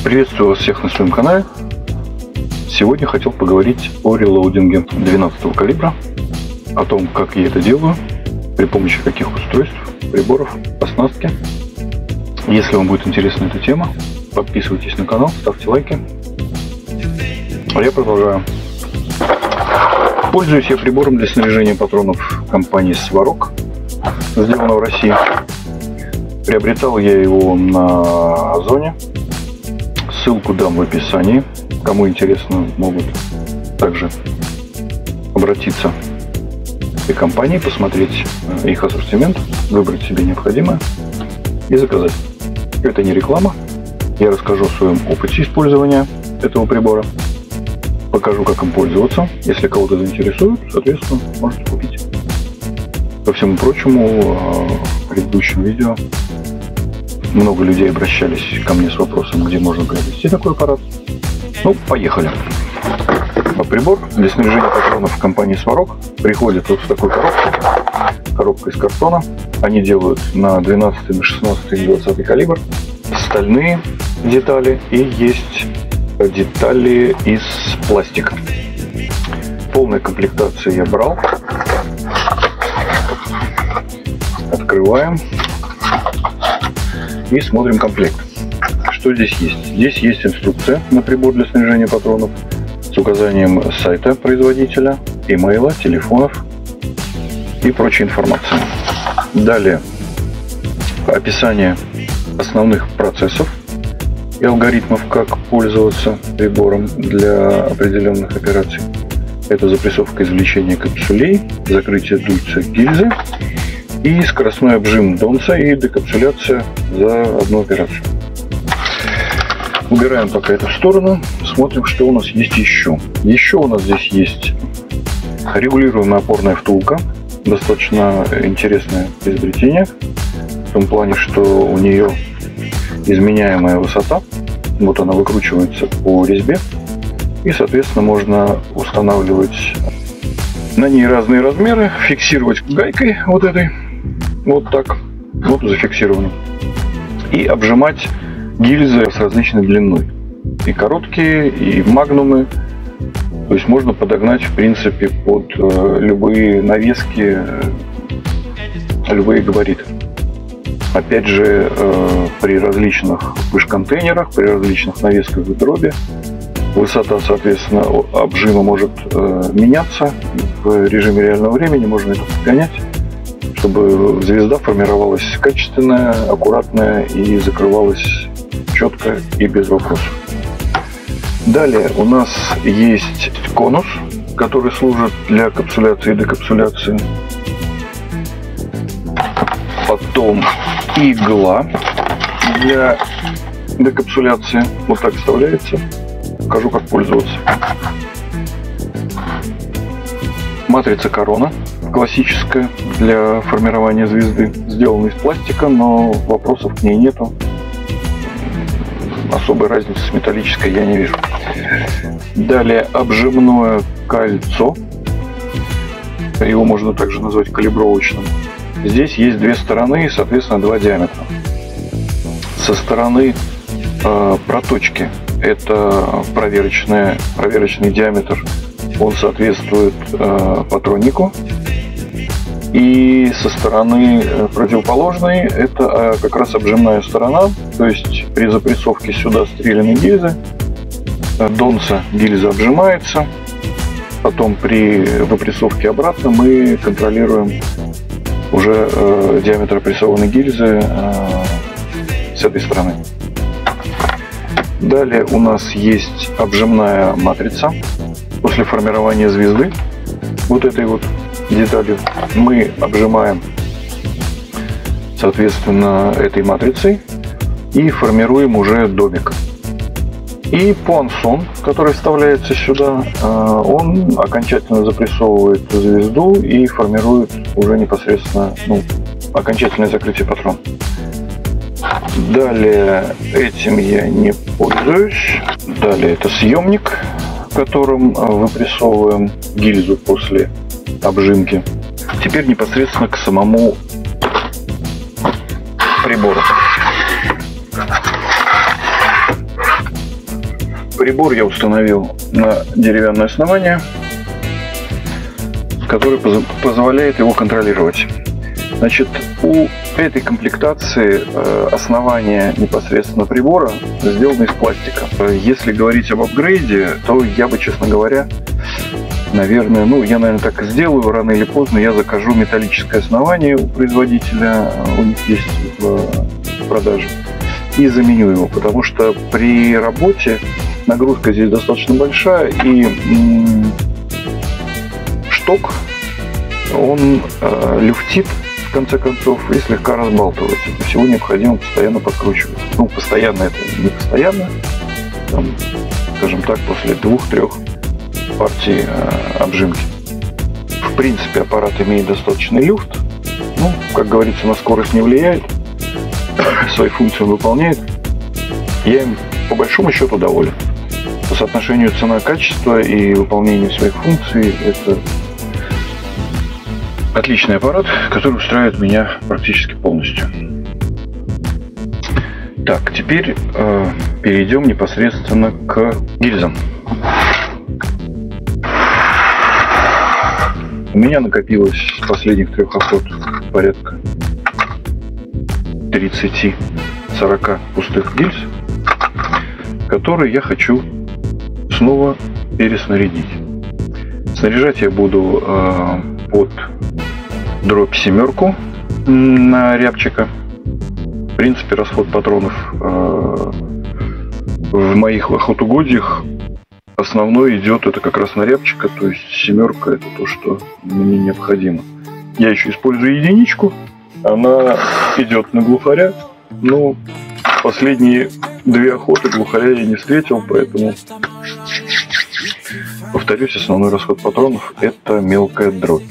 Приветствую вас всех на своем канале. Сегодня хотел поговорить о релоудинге 12 калибра, о том, как я это делаю, при помощи каких устройств, приборов, оснастки. Если вам будет интересна эта тема, подписывайтесь на канал, ставьте лайки. А я продолжаю. Пользуюсь я прибором для снаряжения патронов компании Сварог, сделанного в России. Приобретал я его на Озоне. Ссылку дам в описании. Кому интересно, могут также обратиться к этой компании, посмотреть их ассортимент, выбрать себе необходимое и заказать. Это не реклама. Я расскажу о своем опыте использования этого прибора. Покажу, как им пользоваться. Если кого-то заинтересует, соответственно, можете купить. Ко всему прочему, в предыдущем видео много людей обращались ко мне с вопросом, где можно приобрести такой аппарат. Ну, поехали. Прибор для снаряжения патронов компании Сварог приходит вот в такой коробке. Коробка из картона. Они делают на 12, на 16 и 20 калибр. Стальные детали и есть детали из пластика. Полная комплектация я брал. Открываем. И смотрим комплект. Что здесь есть? Здесь есть инструкция на прибор для снаряжения патронов с указанием сайта производителя, имейла, телефонов и прочей информации. Далее описание основных процессов и алгоритмов, как пользоваться прибором для определенных операций. Это запрессовка извлечения капсулей, закрытие дульца гильзы и скоростной обжим донца и декапсуляция за одну операцию. Убираем пока это в сторону, смотрим, что у нас есть еще. Еще у нас здесь есть регулируемая опорная втулка, достаточно интересное изобретение, в том плане, что у нее изменяемая высота, вот она выкручивается по резьбе, и, соответственно, можно устанавливать на ней разные размеры, фиксировать гайкой вот этой, вот так, вот зафиксировано, и обжимать гильзы с различной длиной, и короткие, и магнумы. То есть можно подогнать, в принципе, под любые навески, любые габариты. Опять же, при различных выш-контейнерах, при различных навесках в дроби высота, соответственно, обжима может меняться. В режиме реального времени можно это подгонять, чтобы звезда формировалась качественная, аккуратная и закрывалась четко и без вопросов. Далее у нас есть конус, который служит для капсуляции и декапсуляции. Потом игла для декапсуляции. Вот так вставляется. Покажу, как пользоваться. Матрица корона классическая для формирования звезды. Сделана из пластика, но вопросов к ней нету. Особой разницы с металлической я не вижу. Далее обжимное кольцо. Его можно также назвать калибровочным. Здесь есть две стороны и, соответственно, два диаметра. Со стороны проточки это проверочный диаметр. Он соответствует патроннику. И со стороны противоположной это как раз обжимная сторона, то есть при запрессовке сюда стреляной гильзы донца гильза обжимается, потом при выпрессовке обратно мы контролируем уже диаметр прессованной гильзы с этой стороны. Далее у нас есть обжимная матрица. После формирования звезды вот этой вот деталью мы обжимаем, соответственно, этой матрицей и формируем уже домик. И пуансон, который вставляется сюда, он окончательно запрессовывает звезду и формирует уже непосредственно окончательное закрытие патрона. Далее этим я не пользуюсь. Далее это съемник, которым выпрессовываем гильзу после обжимки. Теперь непосредственно к самому прибору. Прибор я установил на деревянное основание, которое позволяет его контролировать. Значит, у этой комплектации основание непосредственно прибора сделано из пластика. Если говорить об апгрейде, то я бы, честно говоря, наверное, я, так и сделаю. Рано или поздно я закажу металлическое основание у производителя, у них есть в продаже, и заменю его, потому что при работе нагрузка здесь достаточно большая, и шток, он люфтит, в конце концов, и слегка разбалтывается. Всего необходимо постоянно подкручивать. Постоянно это не постоянно, скажем так, после 2-3 партий обжимки. В принципе, аппарат имеет достаточный люфт. Как говорится, на скорость не влияет. Свои функции он выполняет. Я им по большому счету доволен. По соотношению цена-качество и выполнению своих функций это отличный аппарат, который устраивает меня практически полностью. Так, теперь перейдем непосредственно к гильзам. У меня накопилось с последних 3 охот порядка 30-40 пустых гильз, которые я хочу снова переснарядить. Снаряжать я буду под дробь 7 на рябчика. В принципе, расход патронов в моих охотугодиях основной идет это как раз на рябчика, то есть 7 это то, что мне необходимо. Я еще использую единичку, она идет на глухаря, но последние 2 охоты глухаря я не встретил, поэтому, повторюсь, основной расход патронов это мелкая дробь.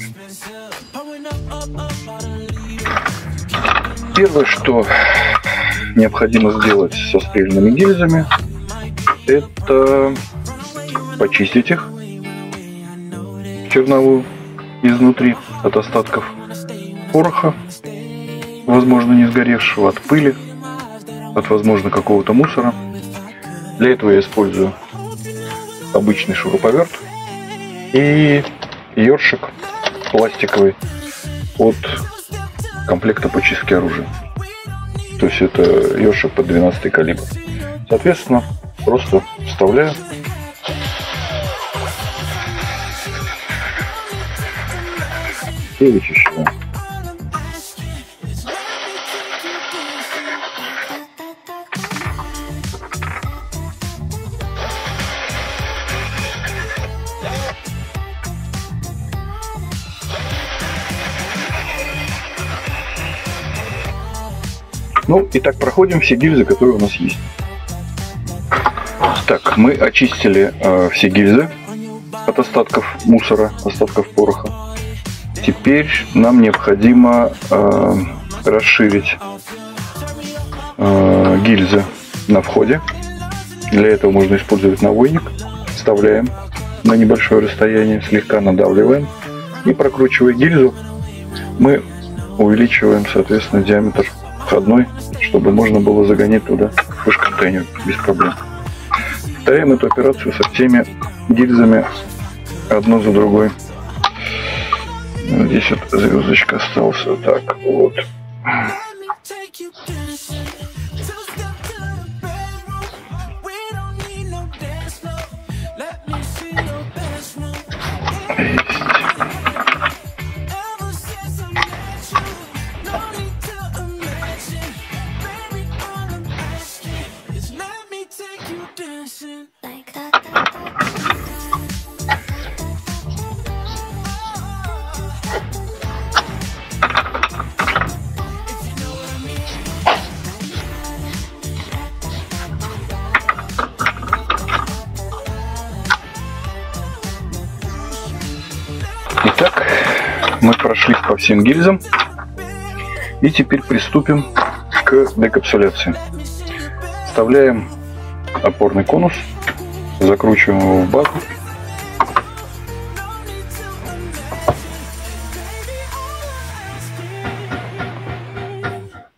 Первое, что необходимо сделать со стрельными гильзами, это почистить их черновую изнутри от остатков пороха, возможно, не сгоревшего, от пыли, от, возможно, какого-то мусора. Для этого я использую обычный шуруповерт и ёршик пластиковый от комплекта по чистке оружия. То есть это ёршик под 12 калибр. Соответственно, просто вставляю и вычищаю. Итак, проходим все гильзы, которые у нас есть. Так, мы очистили все гильзы от остатков мусора, остатков пороха. Теперь нам необходимо расширить гильзы на входе. Для этого можно использовать навойник. Вставляем на небольшое расстояние, слегка надавливаем и, прокручивая гильзу, мы увеличиваем, соответственно, диаметр входной, чтобы можно было загонять туда флеш-контейнер без проблем. Повторяем эту операцию со всеми гильзами одну за другой. Здесь вот звездочка осталась. Так, вот. Итак, мы прошлись по всем гильзам и теперь приступим к декапсуляции. Вставляем опорный конус, закручиваем его в бак.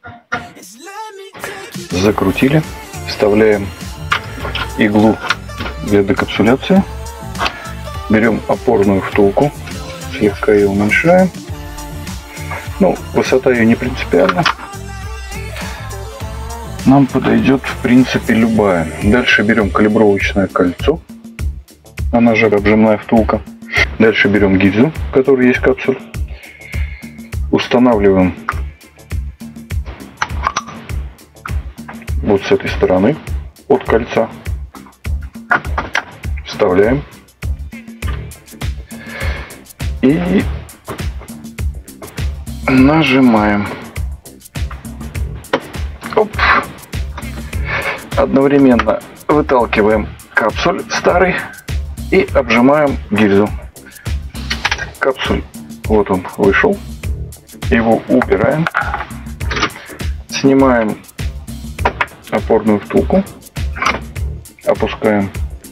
Закрутили, вставляем иглу для декапсуляции. Берем опорную втулку, слегка ее уменьшаем. Ну, высота ее не принципиальна. Нам подойдет, в принципе, любая. Дальше берем калибровочное кольцо, она же обжимная втулка. Дальше берем гильзу, в которой есть капсуль. Устанавливаем вот с этой стороны от кольца. Вставляем. И нажимаем. Оп. Одновременно выталкиваем капсуль старый и обжимаем гильзу. Капсуль, вот он вышел. Его убираем. Снимаем опорную втулку. Опускаем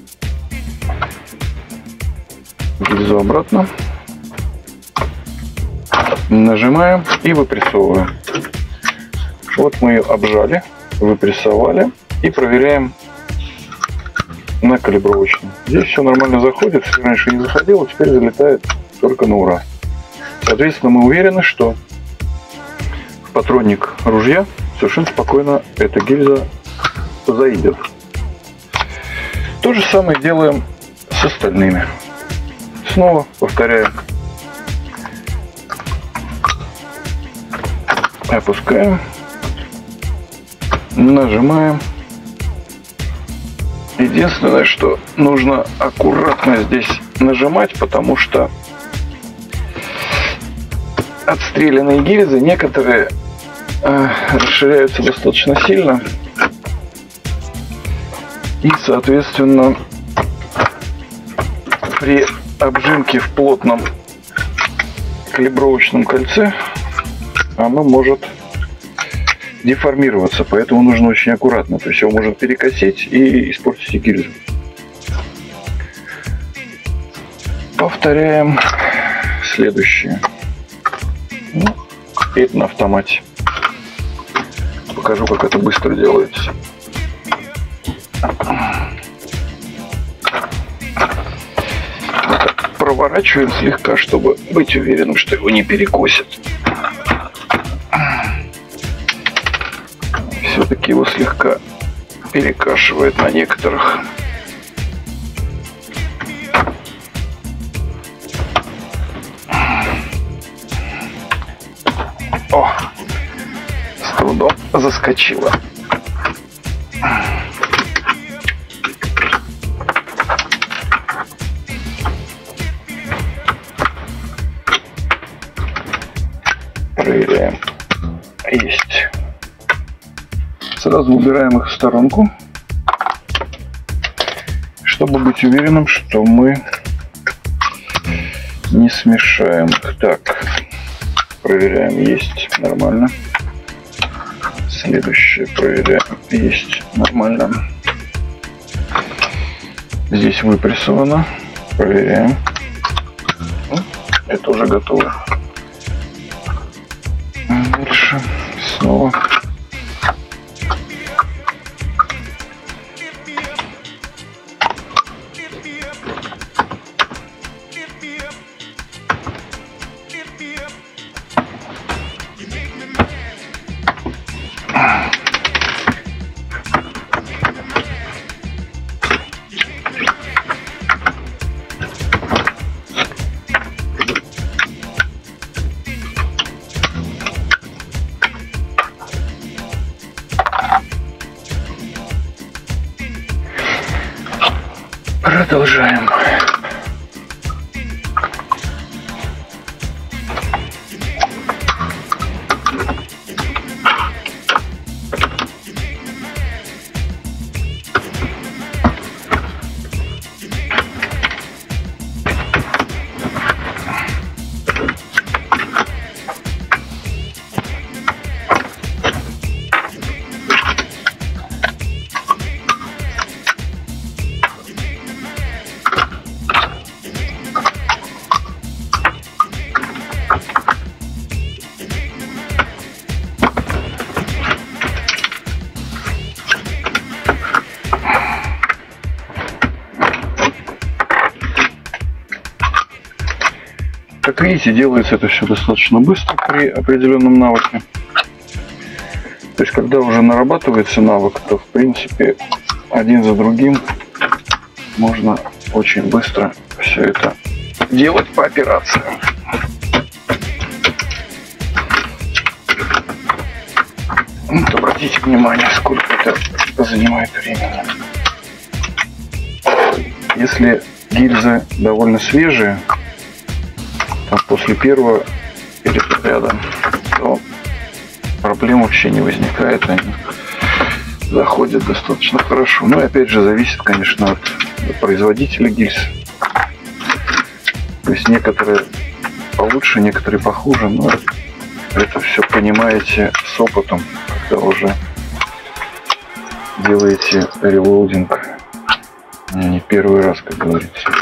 гильзу обратно. Нажимаем и выпрессовываем. Вот мы ее обжали, выпрессовали и проверяем на калибровочном. Здесь все нормально заходит, если раньше не заходило, теперь залетает только на ура. Соответственно, мы уверены, что в патронник ружья совершенно спокойно эта гильза заидет. То же самое делаем с остальными. Снова повторяем. Опускаем. Нажимаем. Единственное, что нужно аккуратно здесь нажимать, потому что отстрелянные гильзы некоторые расширяются достаточно сильно. И, соответственно, при обжимке в плотном калибровочном кольце оно может деформироваться, поэтому нужно очень аккуратно. То есть его может перекосить и испортить гильзу. Повторяем следующее. Ну, это на автомате. Покажу, как это быстро делается. Проворачиваем слегка, чтобы быть уверенным, что его не перекосит. Все-таки его слегка перекашивает на некоторых. О, с трудом заскочила. Проверяем. Есть. Сразу убираем их в сторонку, чтобы быть уверенным, что мы не смешаем их. Так, проверяем. Есть. Нормально. Следующее проверяем. Есть. Нормально. Здесь выпрессовано. Проверяем. Это уже готово. Дальше снова. Продолжаем. Как видите, делается это все достаточно быстро при определенном навыке. То есть, когда уже нарабатывается навык, то, в принципе, один за другим можно очень быстро все это делать по операциям. Вот, обратите внимание, сколько это занимает времени. Если гильзы довольно свежие, там после первого перезаряда, то проблем вообще не возникает, они заходят достаточно хорошо. Ну и опять же зависит, конечно, от производителя гильз. То есть некоторые получше, некоторые похуже, но это все понимаете с опытом, когда уже делаете релоудинг не первый раз, как говорится.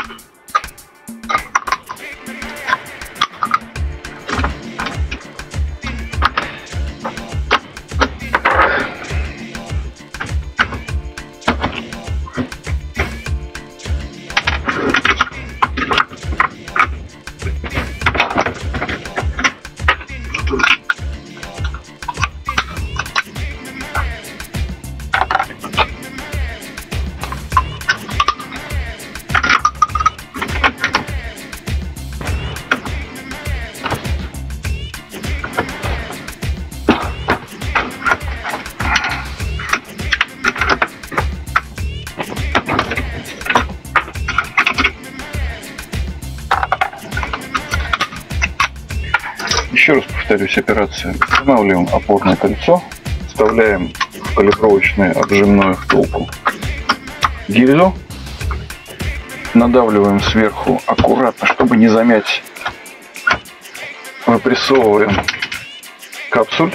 Еще раз повторюсь, операция. Устанавливаем опорное кольцо, вставляем в калибровочную обжимную втулку гильзу, надавливаем сверху аккуратно, чтобы не замять, выпрессовываем капсуль,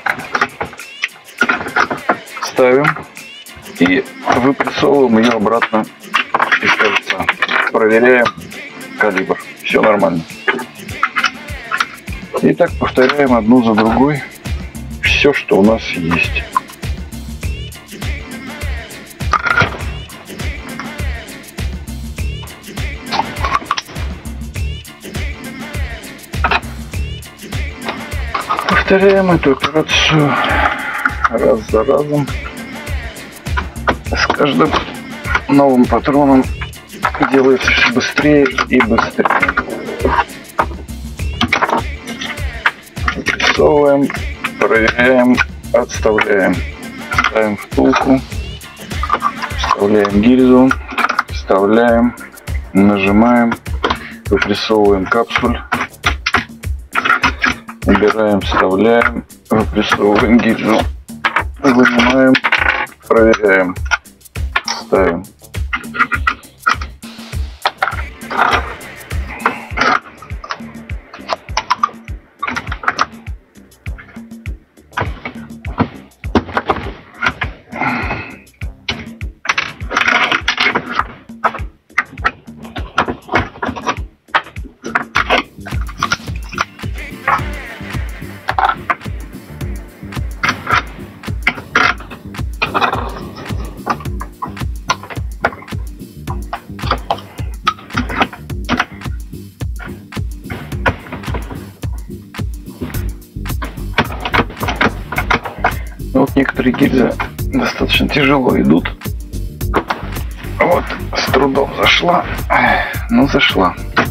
ставим и выпрессовываем ее обратно из кольца. Проверяем калибр. Все нормально. И так повторяем одну за другой все, что у нас есть. Повторяем эту операцию раз за разом. С каждым новым патроном делается все быстрее и быстрее. Выпрессовываем, проверяем, отставляем. Ставим втулку, вставляем гильзу, вставляем, нажимаем, выпрессовываем капсуль, убираем, вставляем, выпрессовываем гильзу, вынимаем, проверяем, ставим. Вот некоторые гильзы достаточно тяжело идут. Вот, с трудом зашла, но зашла.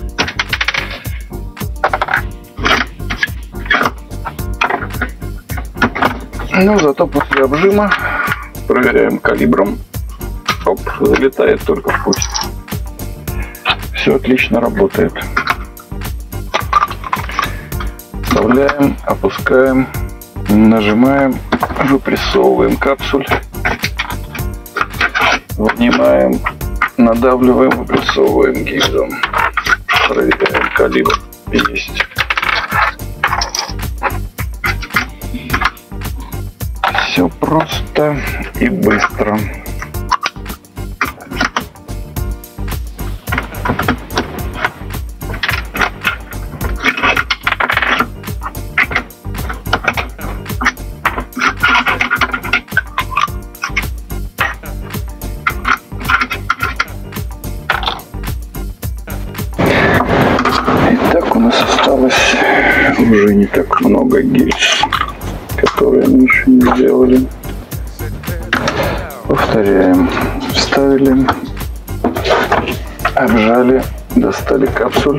Ну, зато после обжима проверяем калибром. Оп, залетает только в путь. Все отлично работает. Вставляем, опускаем, нажимаем, выпрессовываем капсуль, вынимаем, надавливаем, выпрессовываем гильзу, проверяем калибр. Есть. Все просто и быстро. нас осталось уже не так много гильз, которые мы еще не сделали. Повторяем. Вставили, обжали, достали капсуль.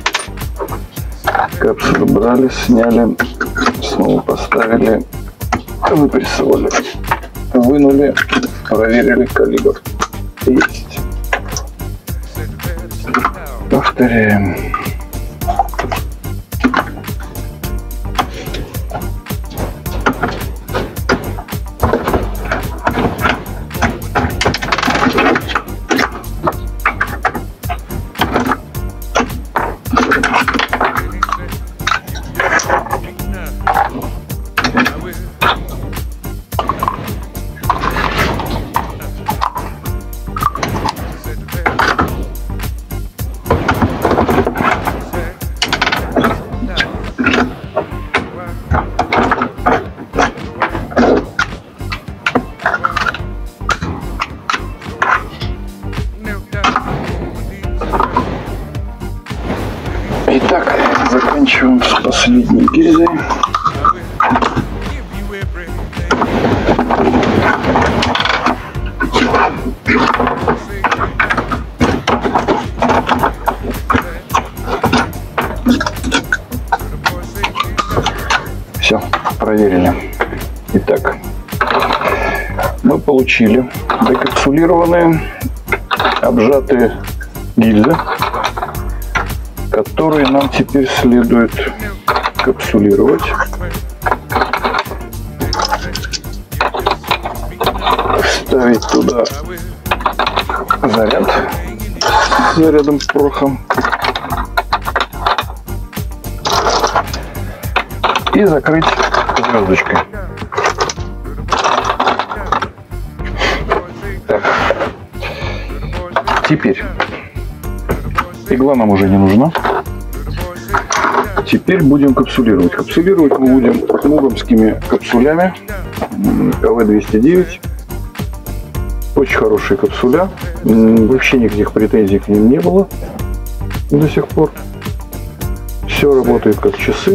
Капсулю брали, сняли, снова поставили, выпрессовали, вынули, проверили калибр. Есть. Повторяем. Итак, заканчиваем с последней гильзой. Все, проверили. Итак, мы получили декапсулированные, обжатые гильзы, которые нам теперь следует капсулировать. Вставить туда заряд с зарядом пороха. И закрыть звездочкой. Так. Теперь игла нам уже не нужна. Теперь будем капсулировать. Капсулировать мы будем муромскими капсулями КВ-209. Очень хорошие капсуля. Вообще никаких претензий к ним не было до сих пор. Все работает как часы.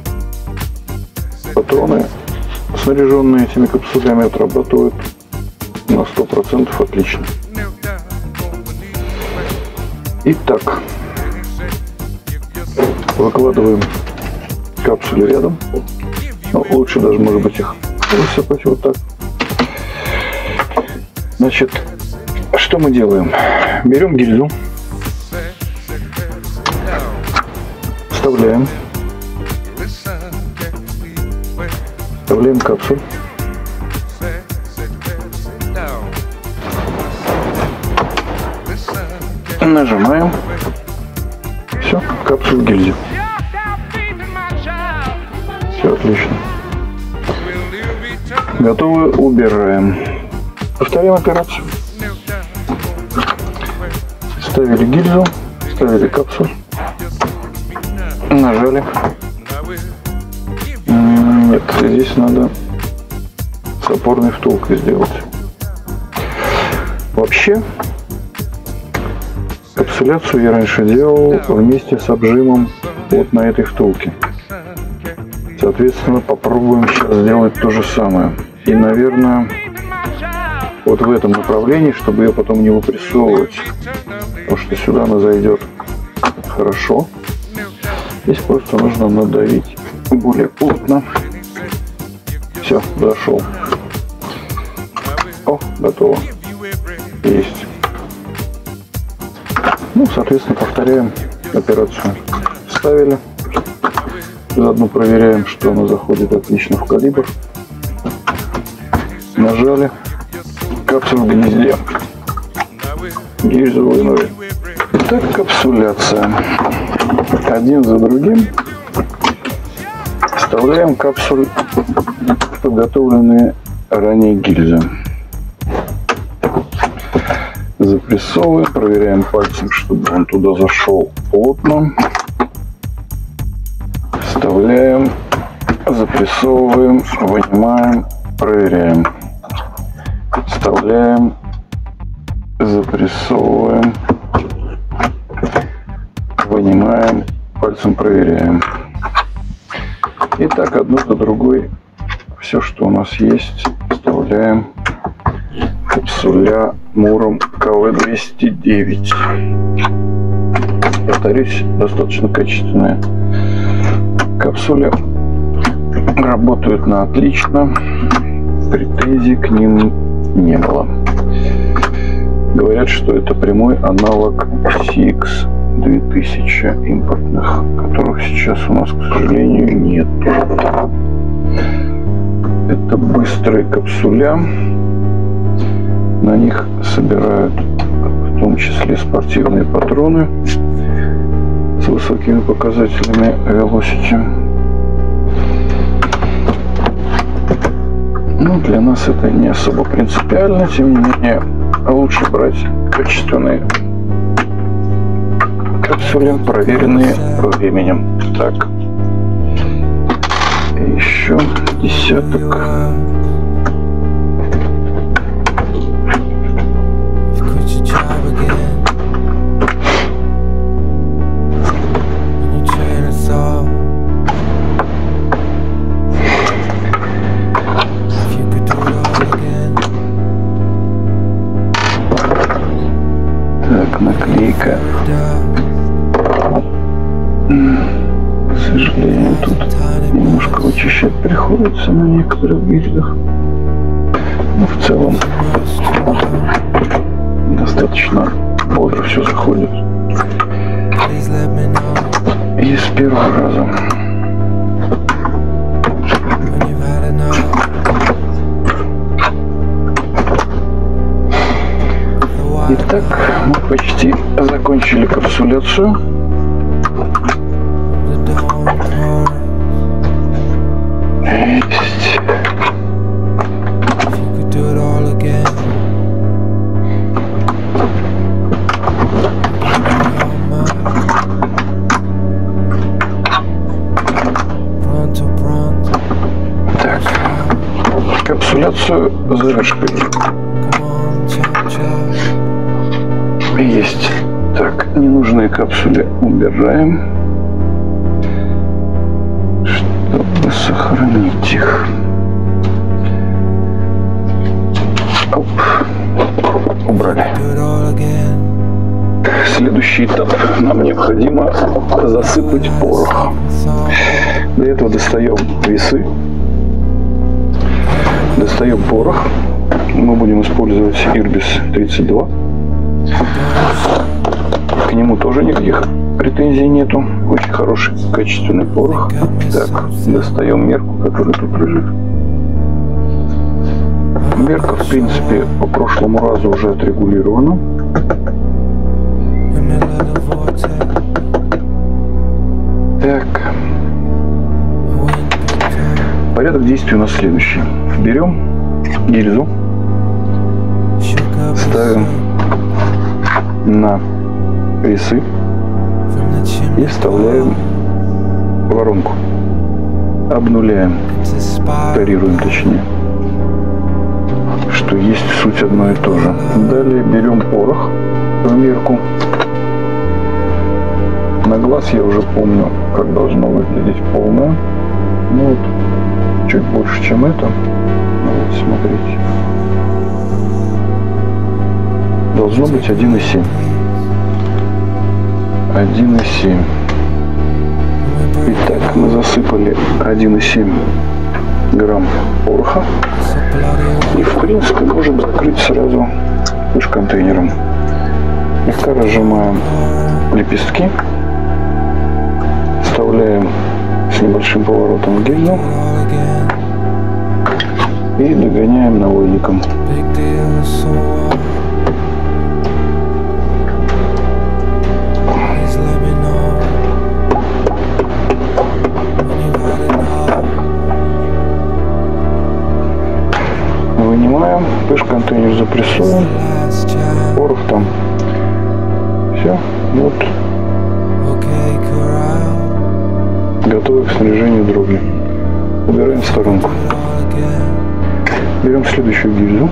Патроны, снаряженные этими капсулями, отрабатывают на 100% отлично. Итак, выкладываем капсули рядом. Ну, лучше даже, может быть, их высыпать вот так. Значит, что мы делаем? Берем гильзу, вставляем капсуль, нажимаем, все, капсуль в гильзе. Все отлично. Готовы, убираем. Повторяем операцию. Ставили гильзу, ставили капсуль, нажали. Нет, здесь надо с опорной втулкой сделать. Вообще, капсуляцию я раньше делал вместе с обжимом вот на этой втулке. Соответственно, попробуем сейчас сделать то же самое. И, наверное, вот в этом направлении, чтобы ее потом не выпрессовывать, потому что сюда она зайдет хорошо. Здесь просто нужно надавить более плотно. Все, зашел. О, готово. Есть. Ну, соответственно, повторяем операцию. Вставили. Заодно проверяем, что она заходит отлично в калибр. Нажали. Капсуль в гнезде. Гильзу вынули. Итак, капсуляция. Один за другим вставляем капсуль в подготовленные ранее гильзы. Запрессовываем, проверяем пальцем, чтобы он туда зашел плотно. Вставляем, запрессовываем, вынимаем, проверяем. Вставляем, запрессовываем, вынимаем, пальцем проверяем. И так одну за другой все, что у нас есть, вставляем. Капсуля Муром КВ-209. Повторюсь, достаточно качественные капсули. Работают на отлично. Претензий к ним не было. Говорят, что это прямой аналог CX-2000 импортных, которых сейчас у нас, к сожалению, нет. Это быстрые капсуля. На них собирают в том числе спортивные патроны с высокими показателями velocity. Ну, для нас это не особо принципиально, тем не менее лучше брать качественные капсули, проверенные временем. Так, еще десяток. Так, наклейка. К сожалению, тут немножко вычищать приходится на некоторых гильзах. Но в целом достаточно бодро все заходит. И с первого раза. Итак, мы почти закончили капсуляцию. Есть. Так, капсуляцию завершили. Есть. Так, ненужные капсули убираем, чтобы сохранить их. Оп. Убрали. Следующий этап. Нам необходимо засыпать порох. Для этого достаем весы. Достаем порох. Мы будем использовать Irbis 32. К нему тоже никаких претензий нету. Очень хороший, качественный порох. Так, достаем мерку, которая тут лежит. Мерка, в принципе, по прошлому разу уже отрегулирована. Так. Порядок действий у нас следующий. Берем гильзу, ставим на весы и вставляем воронку. Обнуляем, тарируем точнее, что есть суть одно и то же. Далее берем порох в мерку. На глаз я уже помню, как должно выглядеть полное. Ну вот, чуть больше, чем это. Ну вот, смотрите. Должно быть 1,7. 1,7. Итак, мы засыпали 1,7 грамм пороха. И в принципе можем закрыть сразу контейнером. Слегка разжимаем лепестки. Вставляем с небольшим поворотом гильзу. И догоняем наводником. Вынимаем, пыш-контейнер запрессуем, порох там. Все, вот. Готовы к снаряжению дроби. Убираем в сторонку. Берем следующую гильзу.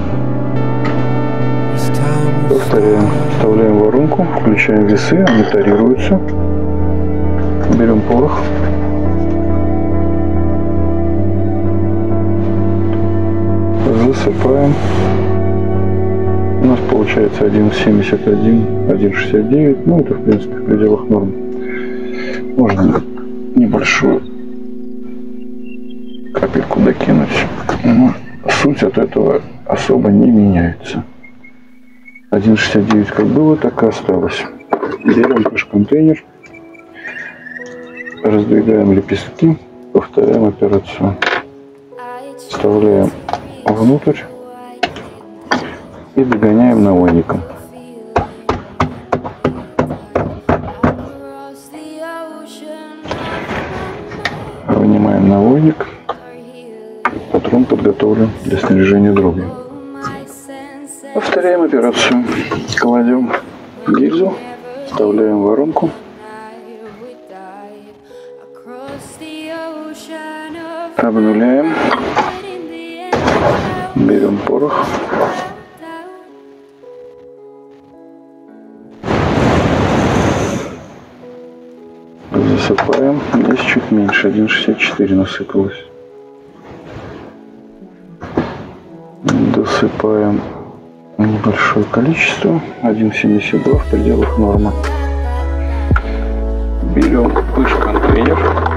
Повторяем. Вставляем воронку, включаем весы, они тарируются. Берем порох. Засыпаем. У нас получается 1,71, 1,69. Ну, это, в принципе, в пределах нормы. Можно небольшую капельку докинуть. Но суть от этого особо не меняется. 1,69 как было, так и осталось. Берем пыш-контейнер. Раздвигаем лепестки. Повторяем операцию. Вставляем внутрь и догоняем навойником. Вынимаем навойник. Патрон подготовлен для снаряжения дробью. Повторяем операцию. Кладем гильзу, вставляем в воронку. Обнуляем. Берем порох. Засыпаем. Здесь чуть меньше, 1,64 насыпалось. Досыпаем небольшое количество, 1,72 в пределах нормы. Берем пыш-контейнер.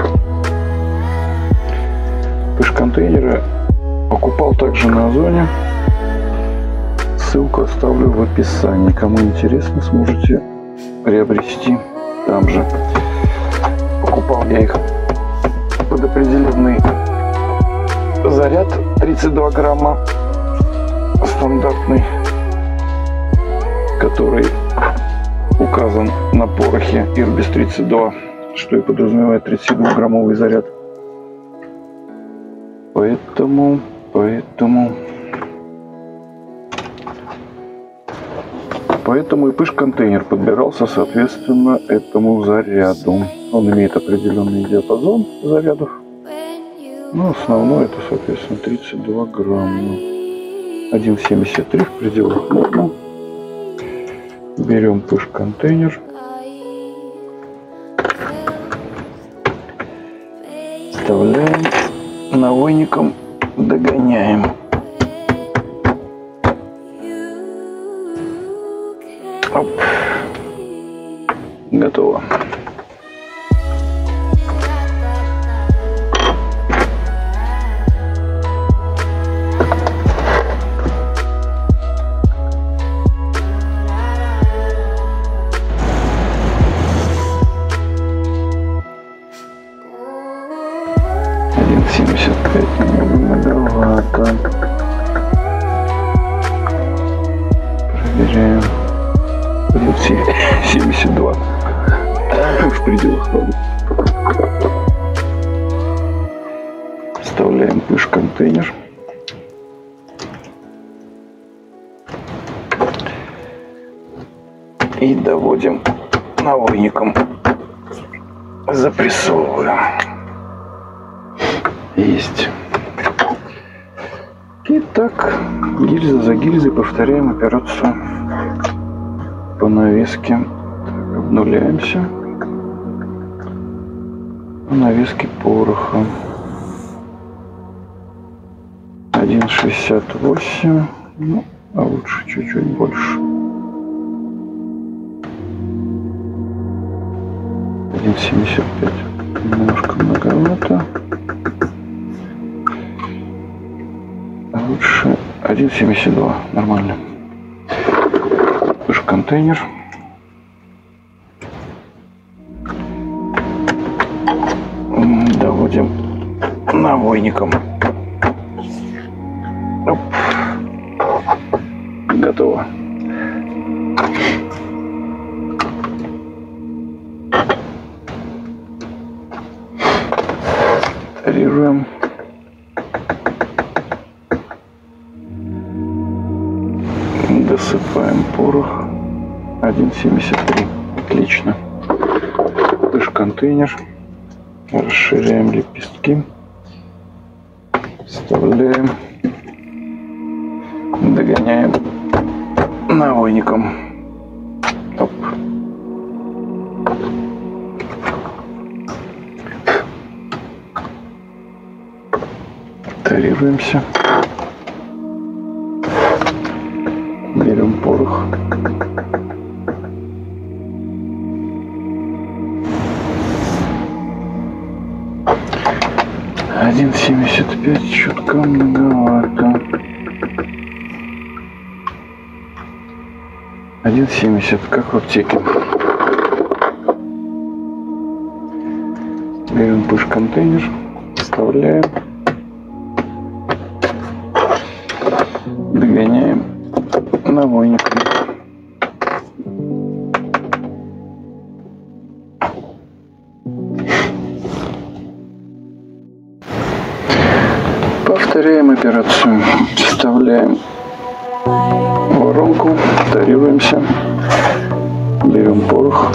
Пыш-контейнеры покупал также на Озоне. Ссылку оставлю в описании. Кому интересно, сможете приобрести там же. Покупал я их под определенный заряд, 32 грамма стандартный, который указан на порохе Ирбис 32, что и подразумевает 32-граммовый заряд. Поэтому и пыш-контейнер подбирался соответственно этому заряду. Он имеет определенный диапазон зарядов. Но основной это, соответственно, 32 грамма. 1,73 в пределах нормы. Берем пыш-контейнер. Вставляем. Навойником догоняем. Оп. Готово. Многовато. Проверяем. 1,72 в пределах нормы. Вставляем пыш-контейнер. И доводим навойником. Запрессовываем. Есть. Итак, гильза за гильзой повторяем операцию по навеске. Так, обнуляемся. По навеске пороха. 1,68. Ну, а лучше чуть-чуть больше. 1,75. Немножко многовато. Лучше 1,72. Нормально. Пыш-контейнер. Доводим навойником. Оп. Готово. Режем. Досыпаем порох. 1,73. Отлично. Пыш-контейнер. Расширяем лепестки. Вставляем. Догоняем навойником. Оп. Тарируемся. Берем порох. Один 75 чутка многовато. 1,70, как в аптеке. Берем пуш-контейнер, вставляем, догоняем навойником. Повторяем операцию. Вставляем воронку, тарируемся, берем порох,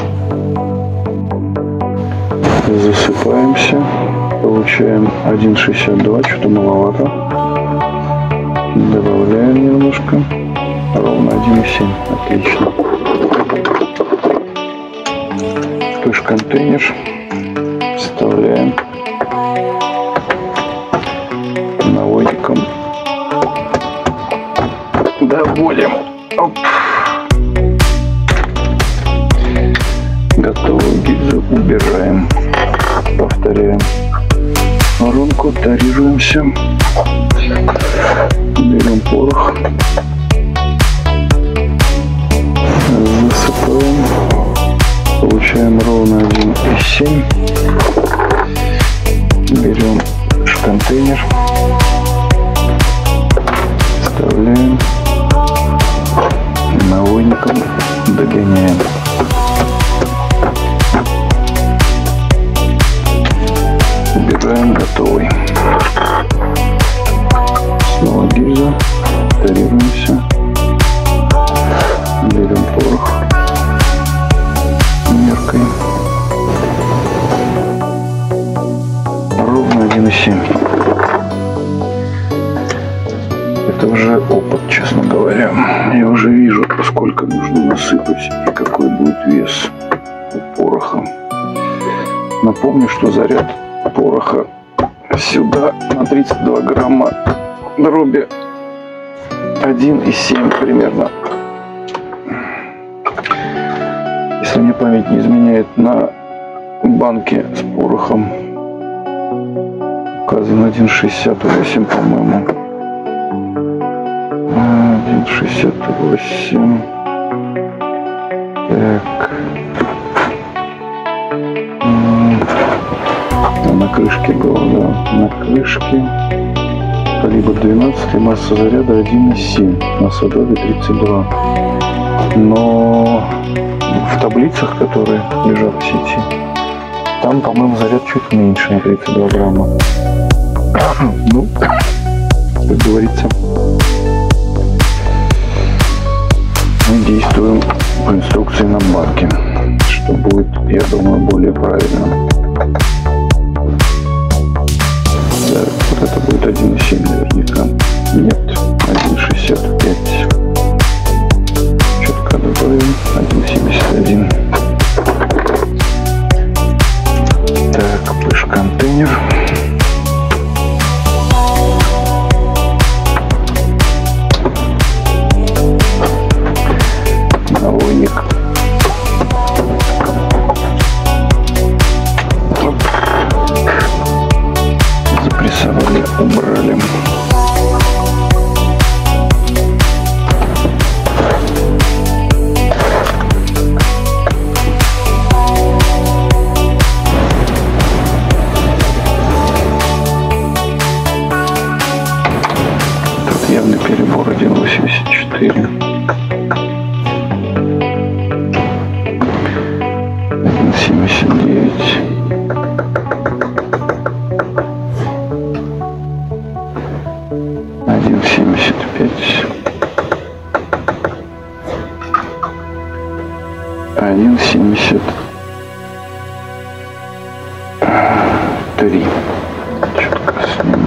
засыпаемся, получаем 1,62, что-то маловато, добавляем немножко, ровно 1,7, отлично. Пуш-контейнер, вставляем, наводиком доводим. Оп. Готовую гильзу убираем. Повторяем воронку, тарируемся, берем порох, засыпаем, получаем ровно 1,7, берем контейнер, вставляем, наводником догоняем. Убираем готовый. Снова гильза, тарируемся, берем порох меркой, ровно 1,7. Это уже опыт, честно говоря. Я уже вижу, сколько нужно насыпать и какой будет вес у пороха. Напомню, что заряд пороха сюда на 32 грамма дроби 1,7 примерно. Если мне память не изменяет, на банке с порохом указан 1,68, по-моему. 1,68. Так. На крышке было, да. На крышке. Калибр 12, масса заряда 1,7. Масса дроби 32. Но в таблицах, которые лежат в сети, там, по-моему, заряд чуть меньше, на 32 грамма. Ну, как говорится, мы действуем по инструкции на банке, что будет, я думаю, более правильно. Да, вот это будет 1,7 наверняка. Нет, 1,65. Четко добавим 1,71. Так, пуш-контейнер. Навойник. Запрессовали, убрали. Тут явный перебор 1,84. 1,79. Один 75. 1,73. Четко сниму.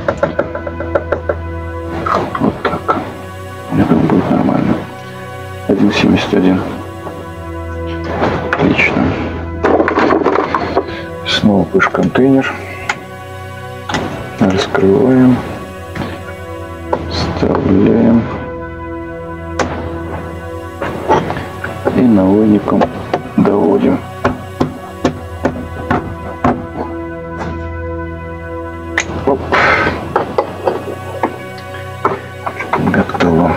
Вот так. Я думаю, будет нормально. 1,71. Отлично. Снова пуш-контейнер. Раскрываем. добавляем и наводником доводим. Оп. Готово.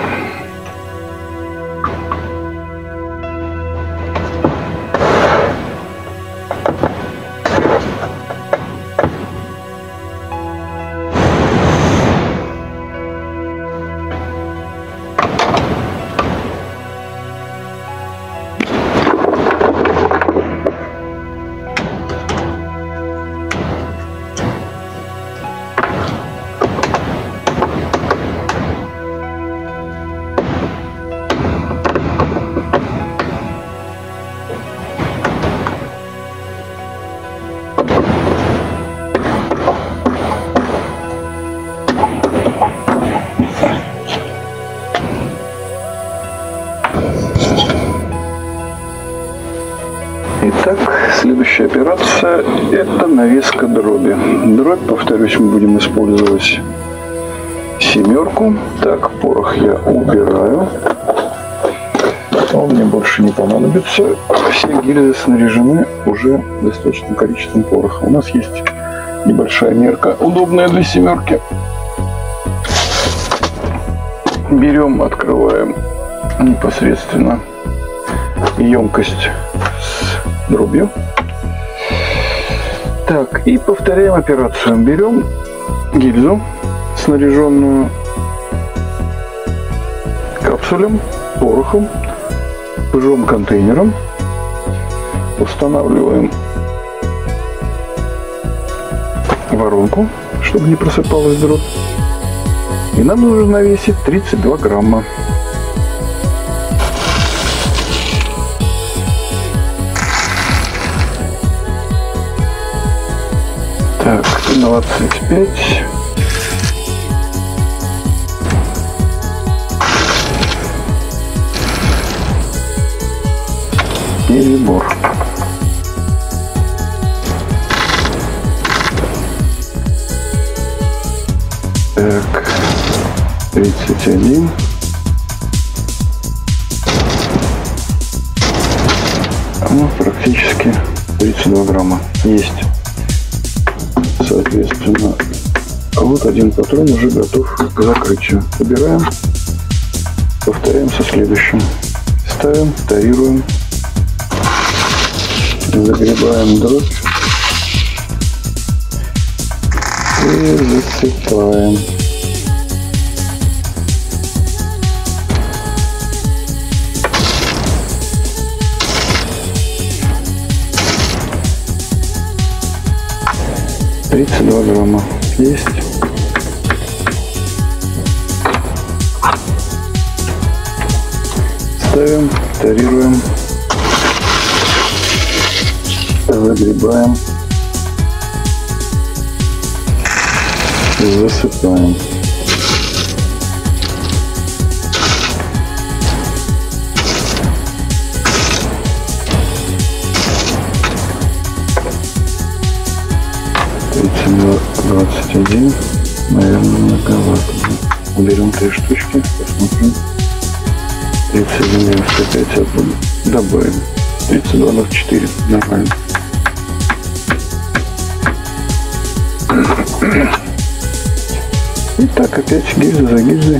Итак, следующая операция – это навеска дроби. Дробь, повторюсь, мы будем использовать 7. Так, порох я убираю. Он мне больше не понадобится. Все гильзы снаряжены уже достаточным количеством пороха. У нас есть небольшая мерка, удобная для 7. Берем, открываем непосредственно емкость с дробью. Так, и повторяем операцию. Берем гильзу, снаряженную капсулем, порохом, пыжом, контейнером. Устанавливаем воронку, чтобы не просыпалась дробь. И нам нужно навесить 32 грамма. Так, 25. Перебор. Так, 31. Ну, практически 32 грамма. Есть. Соответственно, вот один патрон уже готов к закрытию. Убираем. Повторяем со следующим. Ставим, тарируем. Загребаем дробь. И засыпаем. $32 грамма. Есть. Ставим, тарируем. Загребаем. Засыпаем. $22.21. Наверное, многовато. Уберем 3 штучки. Посмотрим. 31.95 добавим. 32.04. Нормально. И так опять гильза за гильзой.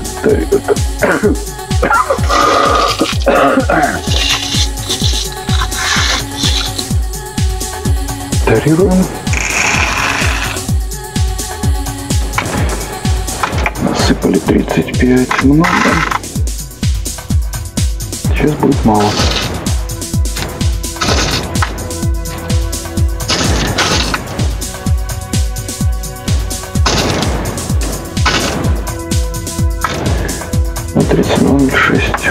Тарируем. Насыпали 35. Много. Сейчас будет мало. На 32.06.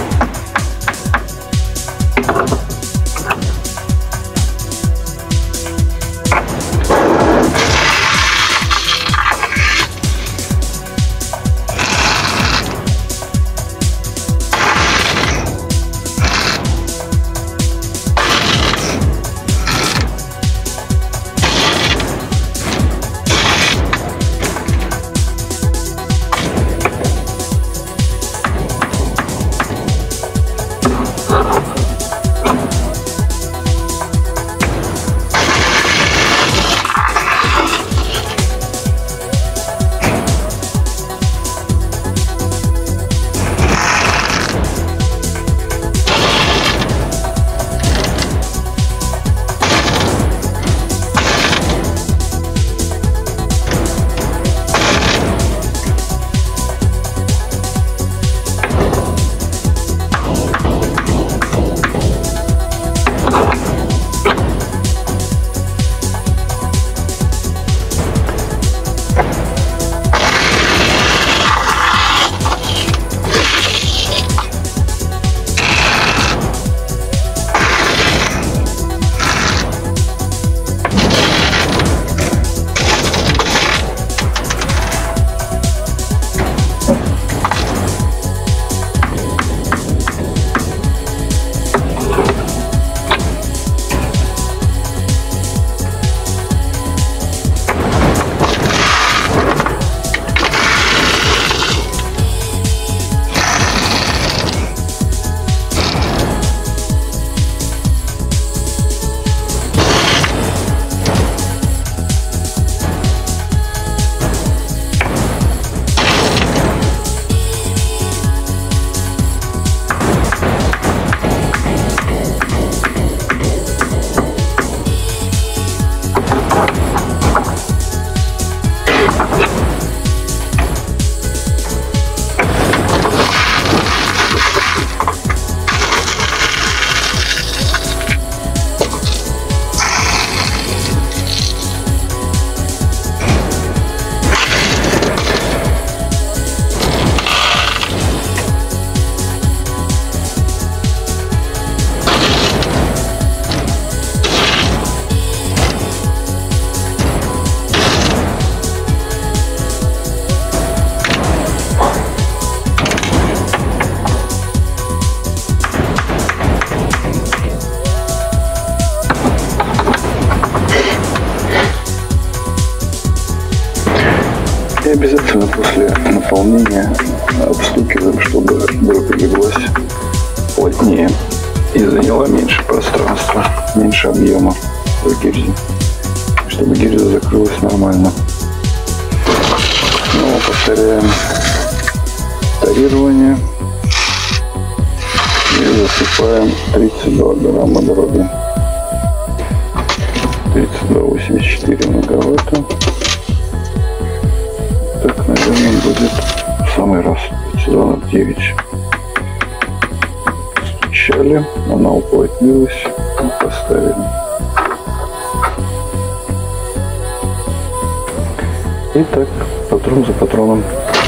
обязательно после наполнения обстукиваем, чтобы дробь леглась плотнее и заняла меньше пространства, меньше объема в гильзе, чтобы гильза закрылась нормально. Снова повторяем тарирование и засыпаем 32 грамма дроби. 32,84 многовато. Так, наверное, будет в самый раз. 32,9. Стучали, она уплотнилась и поставили. И так, патрон за патроном.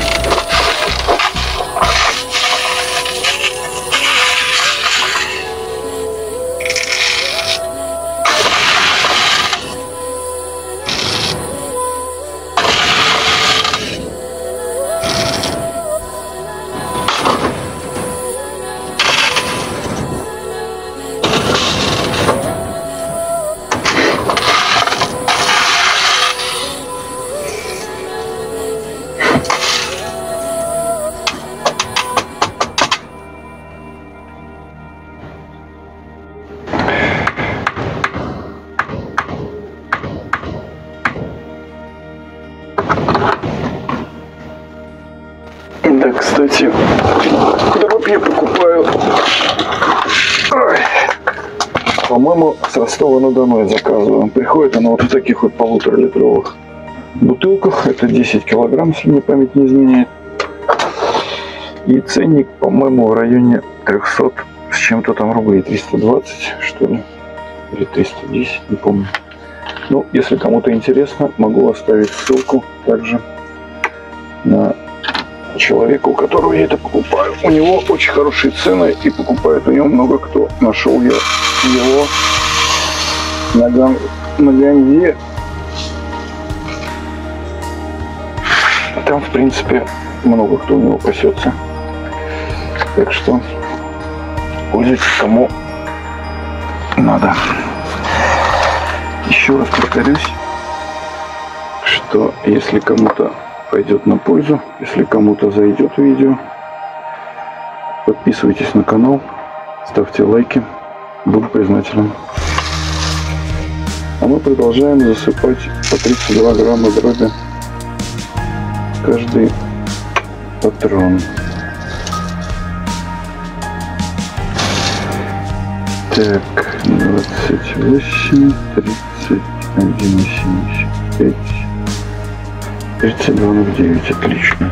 Да, кстати, дробь я покупаю, по-моему, с Ростова-на-Дону я заказываю. Приходит она вот в таких вот 1,5-литровых бутылках. Это 10 килограмм, если мне память не изменяет. И ценник, по-моему, в районе 300 с чем-то там рублей. 320, что ли, или 310, не помню. Ну, если кому-то интересно, могу оставить ссылку также на человека, у которого я это покупаю. У него очень хорошие цены, и покупает у него много кто. Нашел я его на Ганье. Там, в принципе, много кто у него пасется. Так что пользуйтесь кому надо. Еще раз повторюсь, что если кому-то пойдет на пользу, если кому-то зайдет видео, подписывайтесь на канал, ставьте лайки, буду признателен. А мы продолжаем засыпать по 32 грамма дроби каждый патрон. Так, 28, 31,75. 32,09, отлично.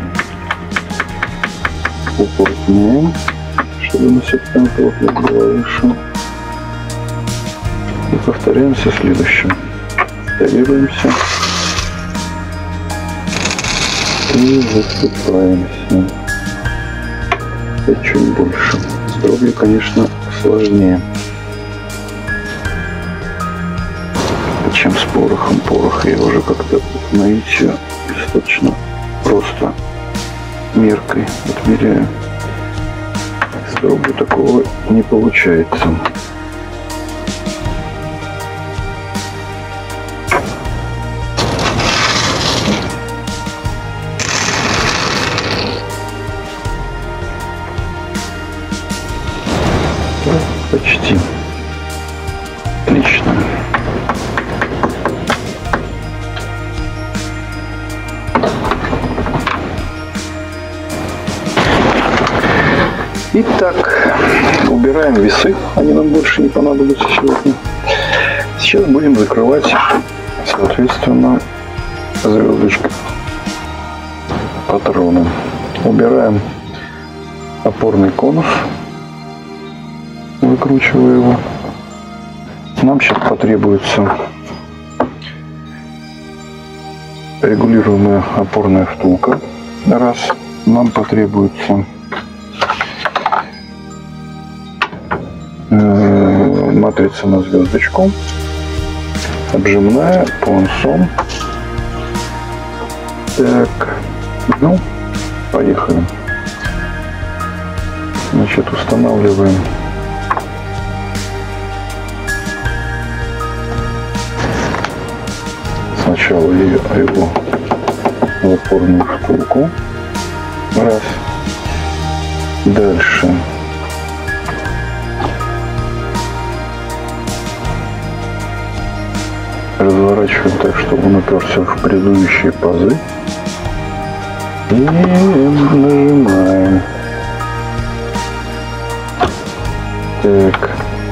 Уплотняем, чтобы насыпаем плотно было выше. И повторяем со следующим. Тарируемся и засыпаемся. Опять чуть больше. С дробью, конечно, сложнее, чем с порохом. Порох я уже как-то наитию достаточно просто меркой отмеряю. С дробью такого не получается. Почти. Отлично. Итак, убираем весы, они нам больше не понадобятся сегодня. Сейчас будем закрывать, соответственно, звездочку патрона. Убираем опорный конус, выкручиваю его. Нам сейчас потребуется регулируемая опорная втулка. Раз. Нам потребуется матрица на звездочку, обжимная, понсон. Так, ну, поехали. Значит, устанавливаем сначала его в опорную втулку. Раз. Дальше. Разворачиваем так, чтобы он уперся в предыдущие пазы. И нажимаем. Так.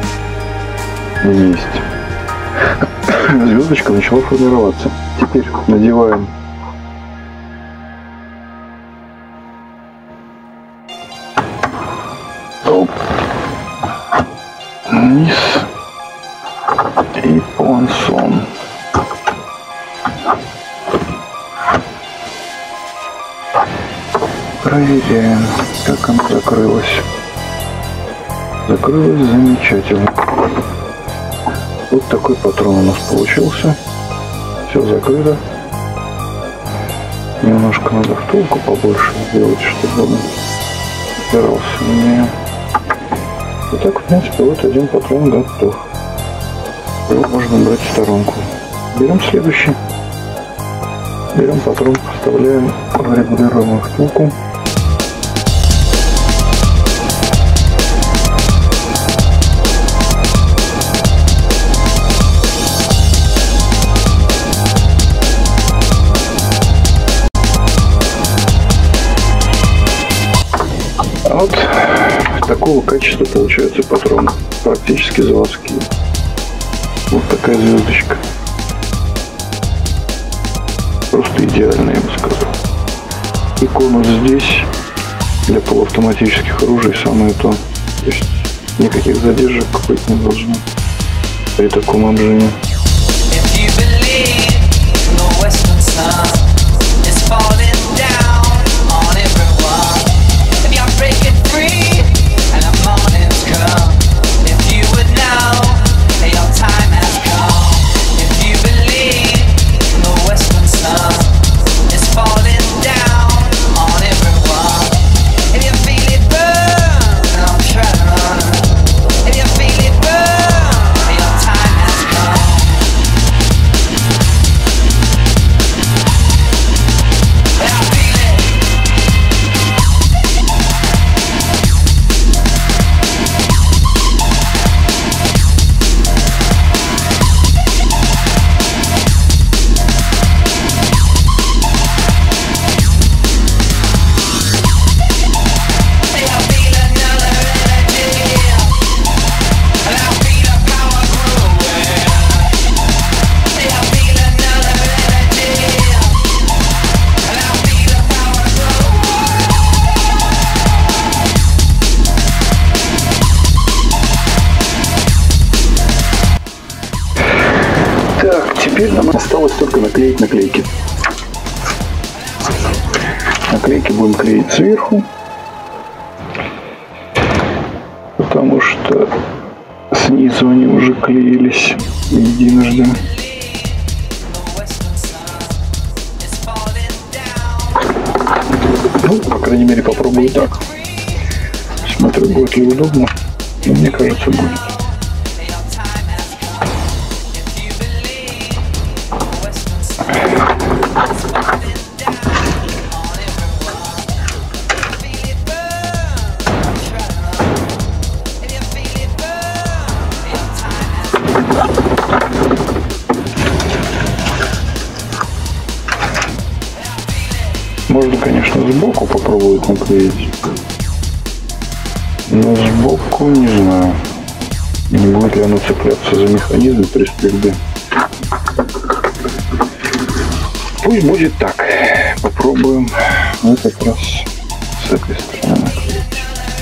Есть. Звездочка начала формироваться. Теперь надеваем вниз и понсон. Проверяем, как она закрылась. Закрылась замечательно. Вот такой патрон у нас получился. Все закрыто. Немножко надо втулку побольше сделать, чтобы он упирался в нее. И так, в принципе, вот один патрон готов. Его можно брать в сторонку. Берем следующий. Берем патрон, вставляем в регулируемую втулку. Вот такого качества получаются патроны, практически заводские. Вот такая звездочка. Просто идеальная, я бы сказал. И конус здесь для полуавтоматических оружий самое то. То есть никаких задержек быть не должно при таком обжиме. Теперь нам осталось только наклеить наклейки. Наклейки будем клеить сверху, потому что снизу они уже клеились единожды. Ну, по крайней мере, попробую так. Смотрю, будет ли удобно, но мне кажется, будет. Можно, конечно, сбоку попробовать наклеить, но сбоку не знаю, не будет ли оно цепляться за механизм при стрельбе. Пусть будет так. Попробуем в этот раз с этой стороны наклеить.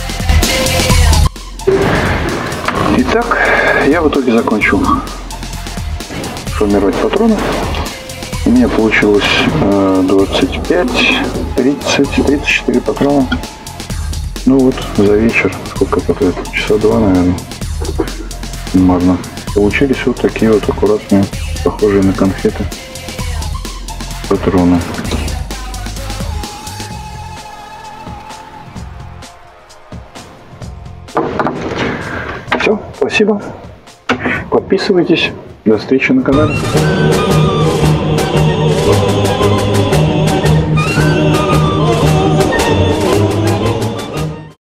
Итак, я в итоге закончил формировать патроны. У меня получилось 25, 30, 34 патрона. Ну вот, за вечер, сколько это, часа 2, наверное, можно. Получились вот такие вот аккуратные, похожие на конфеты патроны. Все, спасибо. Подписывайтесь. До встречи на канале.